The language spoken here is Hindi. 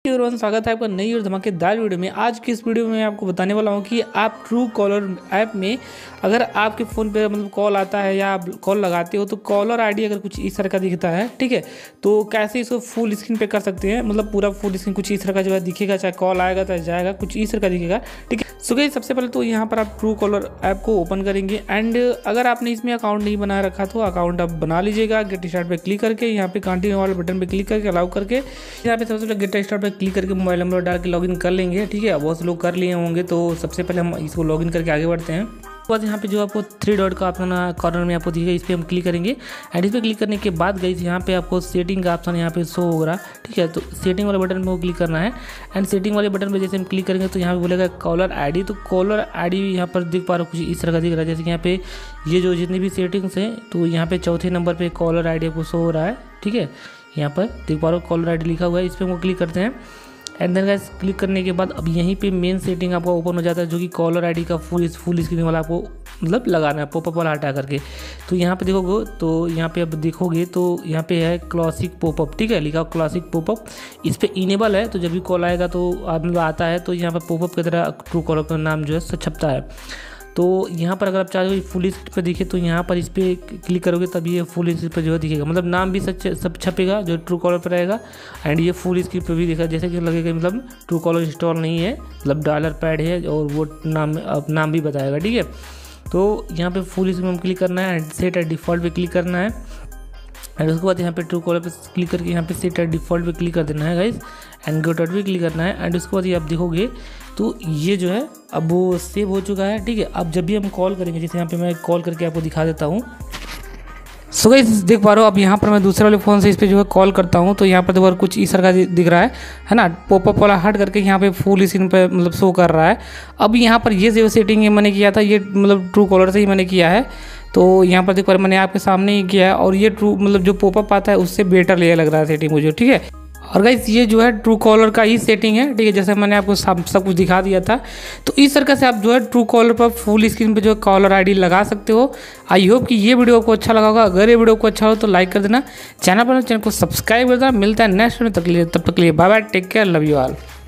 एवरीवन, स्वागत है आपका नई और धमाकेदार वीडियो में। आज की इस वीडियो में मैं आपको बताने वाला हूं कि आप ट्रू कॉलर ऐप में अगर आपके फ़ोन पे मतलब कॉल आता है या आप कॉल लगाते हो तो कॉलर आईडी अगर कुछ इस तरह का दिखता है, ठीक है, तो कैसे इसको फुल स्क्रीन पे कर सकते हैं। मतलब पूरा फुल स्क्रीन कुछ इस तरह का जो है दिखेगा, चाहे कॉल आएगा चाहे जाएगा, कुछ इस तरह का दिखेगा, ठीक है। सो गाइस, सबसे पहले तो यहाँ पर आप ट्रू कॉलर ऐप को ओपन करेंगे एंड अगर आपने इसमें अकाउंट नहीं बना रखा तो अकाउंट आप बना लीजिएगा। गेट स्टार्ट पे क्लिक करके यहाँ पे कंटिन्यू वाले बटन पे क्लिक करके अलाउ करके यहाँ पे सबसे पहले गेट स्टार्ट पे क्लिक करके मोबाइल नंबर डाल के लॉगिन कर लेंगे, ठीक है। बहुत से लोग कर लिए होंगे, तो सबसे पहले हम इसको लॉगिन करके आगे बढ़ते हैं। उसके बाद यहाँ पे जो आपको 3 डॉट का ऑप्शन कॉर्नर में आपको दिखेगा, इस पर हम क्लिक करेंगे एंड इस पर क्लिक करने के बाद गाइस यहाँ पे आपको सेटिंग का ऑप्शन यहाँ पे शो हो रहा है, ठीक है। तो सेटिंग वाले बटन पे क्लिक करना है एंड सेटिंग वाले बटन पे जैसे हम क्लिक करेंगे तो यहाँ पे बोलेगा कॉलर आईडी। तो कॉलर आईडी यहाँ पर दिख पा रहा है, कुछ इस तरह का दिख रहा है। जैसे कि यहाँ पे ये जो जितनी भी सेटिंग्स हैं, तो यहाँ पे चौथे नंबर पर कॉलर आईडी आपको शो हो रहा है, ठीक है। यहाँ पर देख पा रहे हो कॉलर आईडी लिखा हुआ है, इस पर हम क्लिक करते हैं एंड देन गाइस क्लिक करने के बाद अब यहीं पे मेन सेटिंग आपका ओपन हो जाता है, जो कि कॉलर आईडी का फुल स्क्रीन वाला आपको मतलब लगाना है, पॉपअप वाला हटा करके। तो यहाँ पे देखोगे तो यहाँ पे अब देखोगे तो यहाँ पे है क्लासिक पॉपअप, ठीक है, लिखा क्लासिक पॉपअप। इस पे इनेबल है, तो जब भी कॉल आएगा तो मतलब आता है तो यहाँ पर पॉपअप की तरह ट्रू कॉलर का नाम जो है छपता है। तो यहाँ पर अगर आप चाहो फुल स्क्रीन पर दिखे तो यहाँ पर इस पर क्लिक करोगे तभी ये फुल स्क्रीन पर जो है दिखेगा, मतलब नाम भी सब छपेगा जो ट्रू कॉलर पर रहेगा एंड ये फुल स्क्रीन पर भी दिखा, जैसे कि लगेगा मतलब ट्रू कॉलर इंस्टॉल नहीं है, मतलब डॉलर पैड है और वो नाम भी बताएगा, ठीक है। तो यहाँ पे फुल स्क्रीन में क्लिक करना है एंड सेट एट डिफ़ॉल्ट पे क्लिक करना है एंड उसके बाद यहाँ पे ट्रू कॉलर पे क्लिक करके यहाँ पे सेट एट डिफ़ॉल्ट पे क्लिक कर देना है गाइस एंड गेट आउट पे क्लिक करना है एंड उसके बाद ये आप देखोगे तो ये जो है अब वो सेव हो चुका है, ठीक है। अब जब भी हम कॉल करेंगे, जैसे यहाँ पे मैं कॉल करके आपको दिखा देता हूँ। सो गाइस देख पा रहे हो, अब यहाँ पर मैं दूसरे वाले फ़ोन से इस पर जो है कॉल करता हूँ तो यहाँ पर देखो कुछ इस तरह का दिख रहा है ना, पॉपअप वाला हट करके यहाँ पे फुल स्क्रीन पे मतलब शो कर रहा है। अब यहाँ पर ये जो सेटिंग मैंने किया था ये मतलब ट्रू कॉलर से ही मैंने किया है, तो यहाँ पर देखो मैंने आपके सामने ही किया है और ये ट्रू मतलब जो पॉपअप आता है उससे बेटर ये लग रहा है सेटिंग मुझे, ठीक है। और गाइस ये जो है ट्रू कॉलर का ही सेटिंग है, ठीक है, जैसे मैंने आपको सब कुछ दिखा दिया था। तो इस तरह से आप जो है ट्रू कॉलर पर फुल स्क्रीन पे जो है कॉलर आईडी लगा सकते हो। आई होप कि ये वीडियो आपको अच्छा लगा होगा। अगर ये वीडियो को अच्छा हो तो लाइक कर देना, चैनल को सब्सक्राइब कर देना। मिलता है नेक्स्ट वीडियो, तब तक के लिए bye bye, take care, love you all.